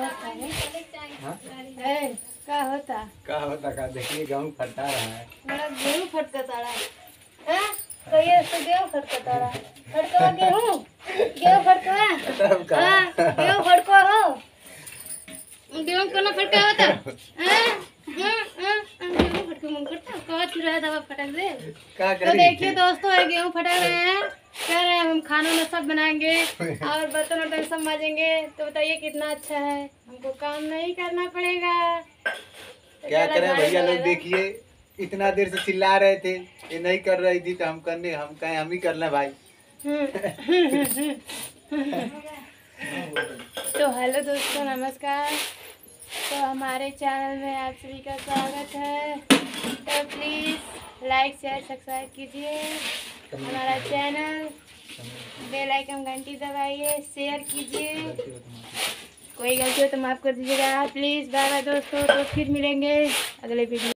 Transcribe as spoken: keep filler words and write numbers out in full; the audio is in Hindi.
होता है? ए, क्या होता क्या होता का देखिए गेहूँ फटा रहा है। मेरा गेहूँ फटका तारा है तो ये तो गेहूँ फटका तारा फटका गेहूँ गेहूँ फटका तब का हाँ गेहूँ फटका हो गेहूँ को ना फटका होता हाँ हाँ हाँ गेहूँ फटका मन करता कहाँ चुरा है दवा फटक दे। क्या तो करी देखिए दोस्तों ये गेहूँ फटक रहे हैं कह रहे हैं हम खाना में सब बनाएंगे और बर्तन वर्तन सब माजेंगे तो बताइए कितना अच्छा है हमको काम नहीं करना पड़ेगा। तो क्या चला करें झाड़ू भैया लोग लगाएगा। देखिए इतना देर से चिल्ला रहे थे ये नहीं कर रही थी तो हम करने हम कहें हम ही कर लें भाई। तो हेलो दोस्तों नमस्कार। तो हमारे चैनल में आप सभी का स्वागत है। तो प्लीज़ लाइक शेयर सब्सक्राइब कीजिए हमारा चैनल बेल आइकन घंटी दबाइए शेयर कीजिए कोई गलती हो तो माफ़ कर दीजिएगा प्लीज़। बाय बाय दोस्तों तो फिर मिलेंगे अगले वीडियो।